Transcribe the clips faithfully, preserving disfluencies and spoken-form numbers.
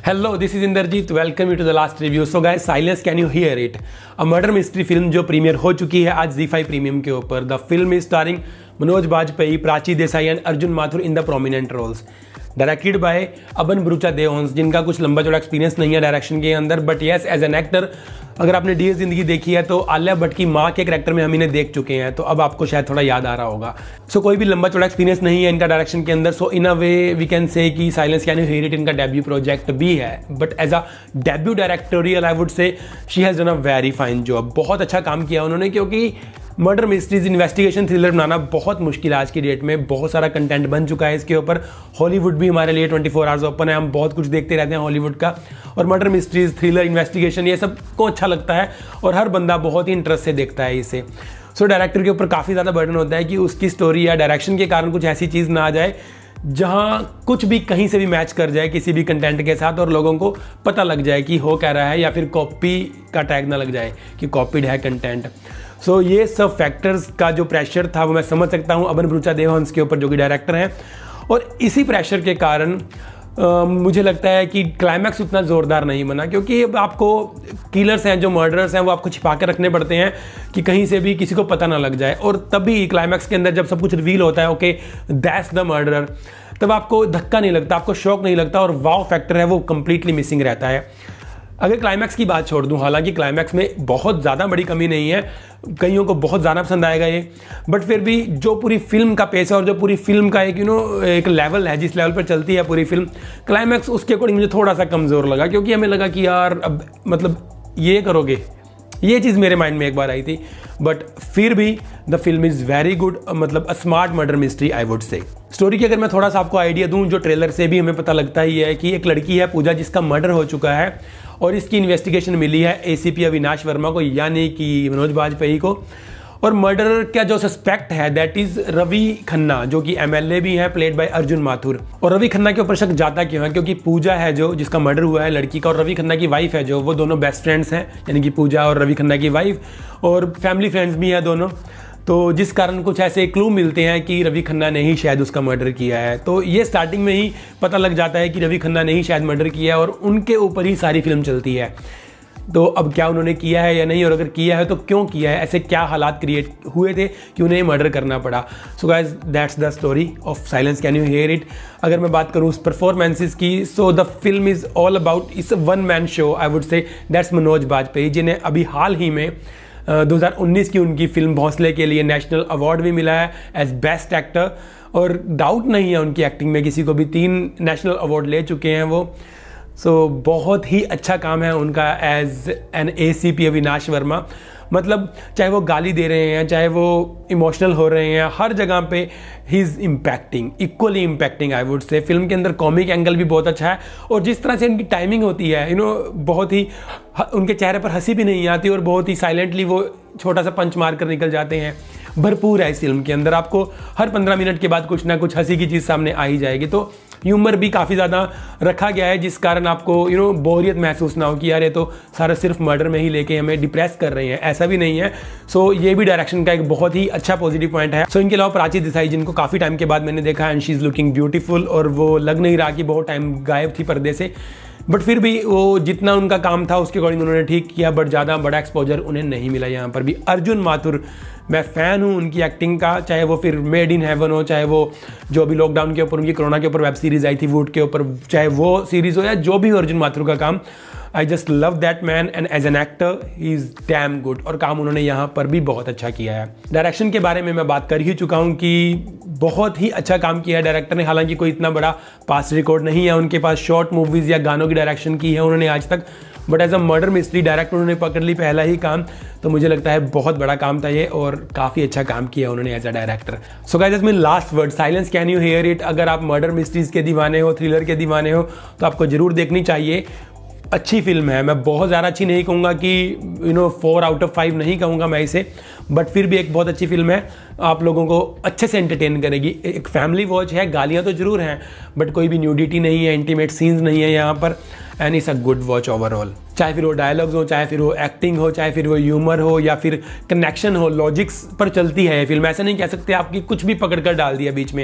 Hello, this is Inderjeet. Welcome you to the last review. So guys, Silence Can You Hear It? A murder mystery film जो premiere हो चुकी है आज Zee five premium के ऊपर. The film is starring Manoj Bajpayee, Prachi Desai and Arjun Mathur in the prominent roles. Directed by Aban Bharucha Deohans, जिनका कुछ लंबा चौड़ा एक्सपीरियंस नहीं है डायरेक्शन के अंदर, but yes as an actor अगर आपने डी जिंदगी देखी है तो आलिया भट्ट की माँ के कैरेक्टर में हम इन्हें देख चुके हैं, तो अब आपको शायद थोड़ा याद आ रहा होगा. सो so, कोई भी लंबा चौड़ा एक्सपीरियंस नहीं है इनका डायरेक्शन के अंदर. सो इन अ वे वी कैन से कि silence can you hear it इनका डेब्यू प्रोजेक्ट भी है, but as a debut directorial I would say she has done a very fine job. बहुत अच्छा काम किया उन्होंने, क्योंकि मर्डर मिस्ट्रीज इन्वेस्टिगेशन थ्रिलर बनाना बहुत मुश्किल है आज की डेट में. बहुत सारा कंटेंट बन चुका है इसके ऊपर. हॉलीवुड भी हमारे लिए ट्वेंटी फोर आवर्स ओपन है, हम बहुत कुछ देखते रहते हैं हॉलीवुड का. और मर्डर मिस्ट्रीज, थ्रिलर, इन्वेस्टिगेशन ये सब को अच्छा लगता है और हर बंदा बहुत ही इंटरेस्ट से देखता है इसे. सो so, डायरेक्टर के ऊपर काफ़ी ज़्यादा बर्डन होता है कि उसकी स्टोरी या डायरेक्शन के कारण कुछ ऐसी चीज़ ना आ जाए जहाँ कुछ भी कहीं से भी मैच कर जाए किसी भी कंटेंट के साथ और लोगों को पता लग जाए कि हो क्या रहा है, या फिर कॉपी का टैग ना लग जाए कि कॉपीड है कंटेंट. सो so, ये सब फैक्टर्स का जो प्रेशर था वो मैं समझ सकता हूँ अबन ब्रूचा देओन्स के ऊपर, जो कि डायरेक्टर हैं. और इसी प्रेशर के कारण Uh, मुझे लगता है कि क्लाइमैक्स उतना ज़ोरदार नहीं बना, क्योंकि अब आपको किलर्स हैं जो मर्डरर्स हैं वो आपको छिपा के रखने पड़ते हैं कि कहीं से भी किसी को पता ना लग जाए. और तभी क्लाइमैक्स के अंदर जब सब कुछ रिवील होता है, ओके दैट्स द मर्डरर, तब आपको धक्का नहीं लगता, आपको शॉक नहीं लगता और वाव फैक्टर है वो कंप्लीटली मिसिंग रहता है. अगर क्लाइमैक्स की बात छोड़ दूं, हालांकि क्लाइमैक्स में बहुत ज़्यादा बड़ी कमी नहीं है, कईयों को बहुत ज़्यादा पसंद आएगा ये, बट फिर भी जो पूरी फिल्म का पेस है और जो पूरी फिल्म का एक यू नो एक लेवल है जिस लेवल पर चलती है पूरी फिल्म, क्लाइमैक्स उसके अकॉर्डिंग मुझे थोड़ा सा कमज़ोर लगा. क्योंकि हमें लगा कि यार अब मतलब ये करोगे, ये चीज़ मेरे माइंड में एक बार आई थी. बट फिर भी the film is very good, मतलब a smart murder mystery I would say. Story की अगर मैं थोड़ा सा आपको आइडिया दूं, जो ट्रेलर से भी हमें पता लगता ही है कि एक लड़की है पूजा जिसका मर्डर हो चुका है और इसकी इन्वेस्टिगेशन मिली है एसीपी अविनाश वर्मा को, यानी कि मनोज बाजपेयी को. और मर्डर का जो सस्पेक्ट है दैट इज रवि खन्ना, जो कि एमएलए भी है, प्लेड बाय अर्जुन माथुर. और रवि खन्ना के ऊपर शक जाता क्यों है? क्योंकि पूजा है जो जिसका मर्डर हुआ है लड़की का, और रवि खन्ना की वाइफ है जो, वो दोनों बेस्ट फ्रेंड्स हैं, यानी कि पूजा और रवि खन्ना की वाइफ, और फैमिली फ्रेंड्स भी हैं दोनों. तो जिस कारण कुछ ऐसे क्लू मिलते हैं कि रवि खन्ना ने ही शायद उसका मर्डर किया है. तो ये स्टार्टिंग में ही पता लग जाता है कि रवि खन्ना ने ही शायद मर्डर किया है और उनके ऊपर ही सारी फिल्म चलती है. तो अब क्या उन्होंने किया है या नहीं, और अगर किया है तो क्यों किया है, ऐसे क्या हालात क्रिएट हुए थे कि उन्हें मर्डर करना पड़ा. So guys, that's the story of silence can you hear it. अगर मैं बात करूँ उस परफॉर्मेंसेस की, so the film is all about, it's a one man show I would say. That's Manoj Bajpayee, जिन्हें अभी हाल ही में दो हज़ार उन्नीस की उनकी फिल्म भोंसले के लिए नेशनल अवार्ड भी मिला है एज बेस्ट एक्टर. और डाउट नहीं है उनकी एक्टिंग में किसी को भी, तीन नेशनल अवार्ड ले चुके हैं वो. सो so, बहुत ही अच्छा काम है उनका as an ACP Avinash Verma. मतलब चाहे वो गाली दे रहे हैं, चाहे वो इमोशनल हो रहे हैं, हर जगह पे ही is impacting, equally impacting I would say. Film के अंदर कॉमिक एंगल भी बहुत अच्छा है, और जिस तरह से उनकी टाइमिंग होती है यू नो बहुत ही, उनके चेहरे पर हंसी भी नहीं आती और बहुत ही साइलेंटली वो छोटा सा पंच मार कर निकल जाते हैं. भरपूर है इस फिल्म के अंदर, आपको हर पंद्रह मिनट के बाद कुछ ना कुछ हंसी की चीज़ सामने आ ही जाएगी. तो ह्यूमर भी काफ़ी ज़्यादा रखा गया है, जिस कारण आपको यू नो बोरियत महसूस ना हो कि यार ये तो सारा सिर्फ मर्डर में ही लेके हमें डिप्रेस कर रहे हैं, ऐसा भी नहीं है. सो so, ये भी डायरेक्शन का एक बहुत ही अच्छा पॉजिटिव पॉइंट है. सो so, इनके अलावा प्राची देसाई, जिनको काफ़ी टाइम के बाद मैंने देखा and she is looking beautiful, और वो लग नहीं रहा कि बहुत टाइम गायब थी पर्दे से, बट फिर भी वो जितना उनका काम था उसके अकॉर्डिंग उन्होंने ठीक किया, बट ज़्यादा बड़ा एक्सपोजर उन्हें नहीं मिला यहाँ पर भी. अर्जुन माथुर, मैं फ़ैन हूँ उनकी एक्टिंग का, चाहे वो फिर मेड इन हेवन हो, चाहे वो जो अभी लॉकडाउन के ऊपर उनकी कोरोना के ऊपर वेब सीरीज़ आई थी वुड के ऊपर, चाहे वो सीरीज़ हो या जो भी हो अर्जुन माथुर का काम, I just love that man and as an actor he is damn good. और काम उन्होंने यहाँ पर भी बहुत अच्छा किया है. डायरेक्शन के बारे में मैं बात कर ही चुका हूँ कि बहुत ही अच्छा काम किया है डायरेक्टर ने. हालांकि कोई इतना बड़ा पास्ट रिकॉर्ड नहीं है उनके पास, शॉर्ट मूवीज़ या गानों की डायरेक्शन की है उन्होंने आज तक, but as a murder mystery director उन्होंने पकड़ ली पहला ही काम, तो मुझे लगता है बहुत बड़ा काम था ये और काफ़ी अच्छा काम किया उन्होंने as a director. So guys, मेरा last word, silence can you hear it. अगर आप मर्डर मिस्ट्रीज़ के दीवाने हो, थ्रिलर के दीवाने हो, तो आपको ज़रूर देखनी चाहिए. अच्छी फिल्म है, मैं बहुत ज़्यादा अच्छी नहीं कहूँगा कि you know four out of five नहीं कहूँगा मैं इसे, बट फिर भी एक बहुत अच्छी फिल्म है. आप लोगों को अच्छे से एंटरटेन करेगी. एक फैमिली वॉच है, गालियाँ तो ज़रूर हैं बट कोई भी न्यूडिटी नहीं है, इंटीमेट सीन्स नहीं है यहाँ पर, and it's a good watch overall. चाहे फिर वो डायलॉग्स हो, चाहे फिर वो एक्टिंग हो, चाहे फिर वो ह्यूमर हो, या फिर कनेक्शन हो, लॉजिक्स पर चलती है ये फिल्म. ऐसा नहीं कह सकते आपकी कुछ भी पकड़ कर डाल दिया बीच में.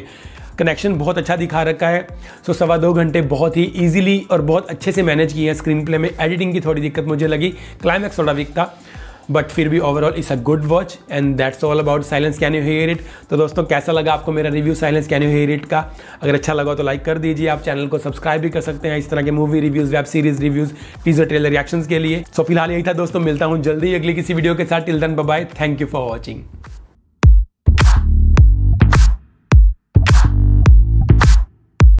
कनेक्शन बहुत अच्छा दिखा रखा है। सो सवा दो घंटे बहुत ही ईजिली और बहुत अच्छे से मैनेज किए हैं। स्क्रीन प्ले में एडिटिंग की थोड़ी दिक्कत मुझे लगी, क्लाइमैक्स थोड़ा वीक था, बट फिर भी overall it's a good watch and that's all about silence can you hear it. तो दोस्तों कैसा लगा आपको मेरा review silence can you hear it का? अगर अच्छा लगा तो लाइक कर दीजिए। आप चैनल को सब्सक्राइब भी कर सकते हैं इस तरह के movie reviews, web series reviews, teaser trailer reactions के लिए। सो फिलहाल यही था दोस्तों, मिलता हूँ जल्दी अगली किसी वीडियो के साथ। Till then bye bye, thank you for watching.